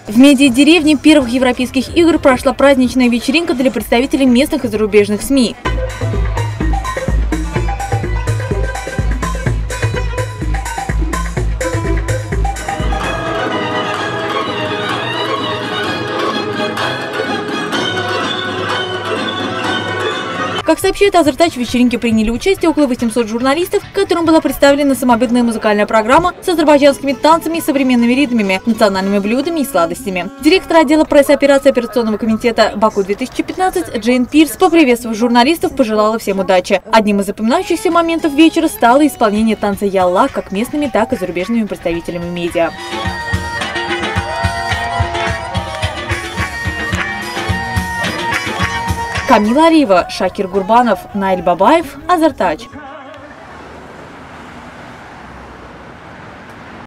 В медиа-деревне первых европейских игр прошла праздничная вечеринка для представителей местных и зарубежных СМИ. Как сообщает Азертач, в вечеринке приняли участие около 800 журналистов, которым была представлена самобытная музыкальная программа с азербайджанскими танцами и современными ритмами, национальными блюдами и сладостями. Директор отдела пресс-операции операционного комитета Баку-2015 Джейн Пирс, поприветствовав журналистов, пожелала всем удачи. Одним из запоминающихся моментов вечера стало исполнение танца «Ялла» как местными, так и зарубежными представителями медиа. Камила Арива, Шакир Гурбанов, Наиль Бабаев, Азертач.